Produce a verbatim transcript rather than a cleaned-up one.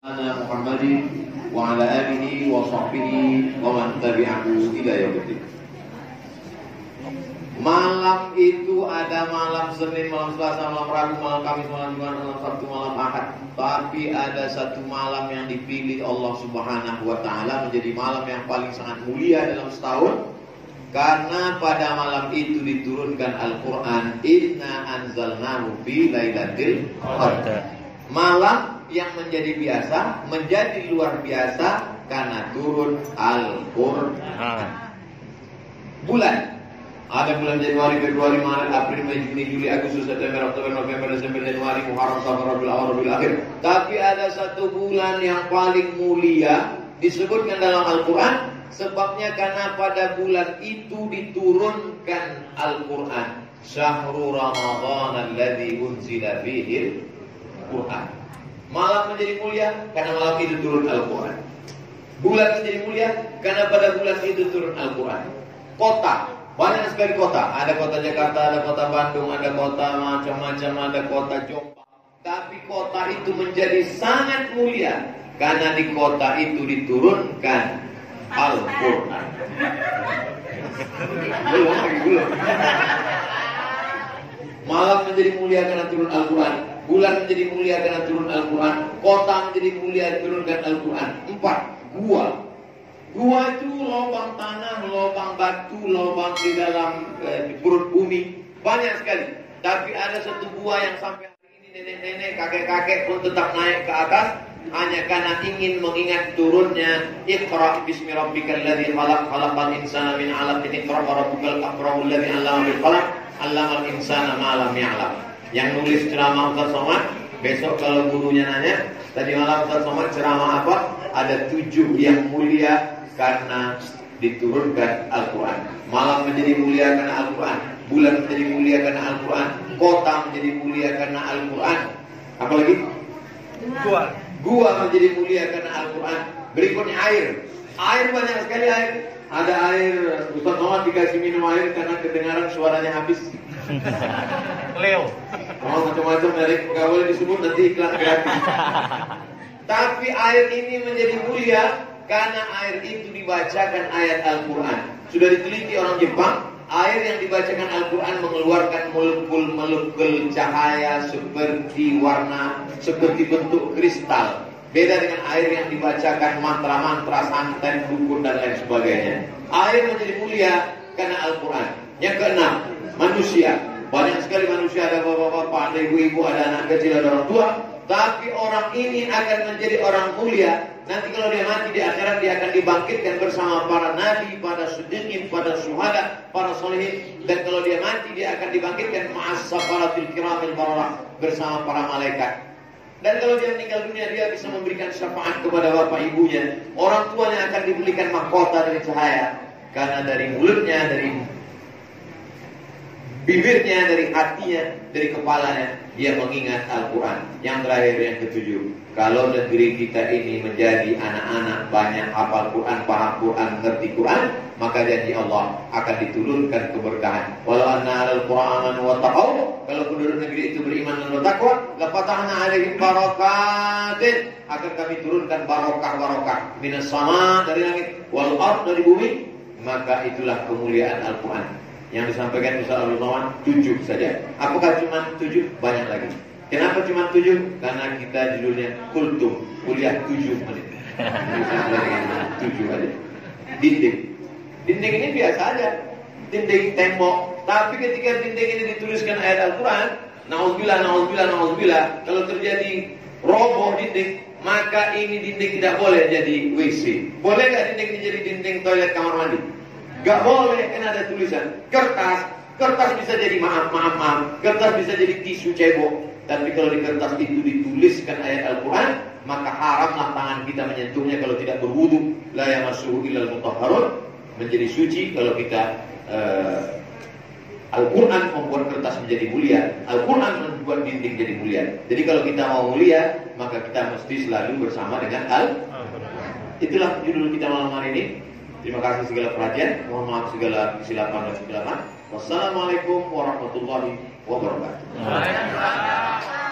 Muhammadin wa ala alihi wa sahbihi wa man tabi'ahu ila yaumil. Malam itu ada malam Senin, malam Selasa, malam Rabu, malam Kamis, malam Jumat, malam Sabtu, malam Ahad. Tapi ada satu malam yang dipilih Allah Subhanahu wa taala menjadi malam yang paling sangat mulia dalam setahun. Karena pada malam itu diturunkan Al-Quran, Inna anzalnahu fi lailatul qadar. Malam yang menjadi biasa menjadi luar biasa karena turun Al-Quran. Bulan ada bulan Januari, Februari, Maret, April, Mei, Juni, Juli, Agustus, September, Oktober, November, Desember, Januari, Muharram, Safar, Rabiul Awal, Rabiul Akhir. Tapi ada satu bulan yang paling mulia disebutkan dalam Al-Quran. Sebabnya karena pada bulan itu diturunkan Al-Quran. Syahrul Ramadan alladzi unzila fihi Al-Quran. Malam menjadi mulia karena malam itu turun Al-Quran. Bulan menjadi mulia karena pada bulan itu turun Al-Quran. Kota, banyak sekali kota. Ada kota Jakarta, ada kota Bandung, ada kota macam-macam, ada kota Jombang. Tapi kota itu menjadi sangat mulia karena di kota itu diturunkan Al-Quran. Belum lagi, belum. Malam menjadi mulia karena turun Al-Quran. Bulan menjadi mulia karena turun Al-Quran. Kota menjadi mulia turunkan Al-Quran. Empat, gua. Gua itu lubang tanah, lubang batu, lubang di dalam eh, di perut bumi. Banyak sekali. Tapi ada satu gua yang sampai hari ini nenek-nenek, kakek-kakek pun tetap naik ke atas. Hanya karena ingin mengingat turunnya Iqra bismi rabbikal ladzi khalaq khalaqal insana min 'alaq iqra wa rabbukal akramul ladzi 'allama bil qalam 'allamal insana ma lam ya'lam. Yang nulis ceramah Ustaz Somad, besok kalau gurunya nanya, tadi malam Ustaz Somad ceramah apa? Ada tujuh yang mulia karena diturunkan Al-Quran. Malam menjadi mulia karena Al-Quran. Bulan menjadi mulia karena Al-Quran. Kota menjadi mulia karena Al-Quran. Apalagi? Gua. Gua menjadi mulia karena Al-Quran. Berikutnya air. Air banyak sekali air. Ada air, Ustaz Somad dikasih minum air karena kedengaran suaranya habis. Leo. Oh, macam-macam merek gak boleh disebut, nanti iklan gratis. Tapi air ini menjadi mulia karena air itu dibacakan ayat Al-Quran. Sudah diteliti orang Jepang, air yang dibacakan Al-Quran mengeluarkan molekul-molekul cahaya seperti warna, seperti bentuk kristal. Beda dengan air yang dibacakan mantra-mantra, santet, dukun dan lain sebagainya. Air menjadi mulia karena Al-Quran. Yang keenam, manusia. Banyak sekali manusia, ada bapak-bapak, ada ibu-ibu, ada anak kecil, ada orang tua. Tapi orang ini akan menjadi orang mulia. Nanti kalau dia mati di akhirat, dia akan dibangkitkan bersama para nabi, para siddiqin, para syuhada, para solihin. Dan kalau dia mati, dia akan dibangkitkan ma'as safaratil kiramil bararah, bersama para malaikat. Dan kalau dia meninggal dunia, dia bisa memberikan syafaat kepada bapak ibunya. Orang tuanya akan diberikan mahkota dari cahaya. Karena dari mulutnya, dari bibirnya, dari hatinya, dari kepalanya, dia mengingat Al-Quran. Yang terakhir, yang ketujuh, kalau negeri kita ini menjadi anak-anak banyak hafal Quran, paham Quran, ngerti Quran, maka janji Allah akan diturunkan keberkahan. Walau anna alal Qur'an wa taqaw, kalau penduduk negeri itu beriman dan bertakwa, la fatahna alaihim barakatin, akan kami turunkan barokah-barokah minas sama, dari langit, wal ard, dari bumi. Maka itulah kemuliaan Al-Quran yang disampaikan Ustaz Abdul Somad. Tujuh saja. Apakah cuma tujuh? Banyak lagi. Kenapa cuma tujuh? Karena kita judulnya kultum, kuliah tujuh menit. Tujuh aja. Dinding. Dinding ini biasa aja, dinding tembok. Tapi ketika dinding ini dituliskan ayat Al-Quran, na'udzubillah, na'udzubillah, na'udzubillah, kalau terjadi roboh dinding, maka ini dinding tidak boleh jadi W C. Boleh gak dinding ini jadi dinding toilet kamar mandi? Gak boleh, karena ada tulisan kertas. Kertas bisa jadi maaf, maaf, maaf. Kertas bisa jadi tisu cebok. Tapi kalau di kertas itu dituliskan ayat Al-Quran, maka haramlah tangan kita menyentuhnya kalau tidak berwudu. La yamassuhu illal mutahharun. Menjadi suci kalau kita uh, Al-Quran membuat kertas menjadi mulia. Al-Quran membuat dinding jadi mulia. Jadi kalau kita mau mulia, maka kita mesti selalu bersama dengan Al-Quran. Itulah judul kita malam hari ini. Terima kasih segala perhatian. Mohon maaf segala kesilapan dan kesilapan. Wassalamualaikum warahmatullahi wabarakatuh.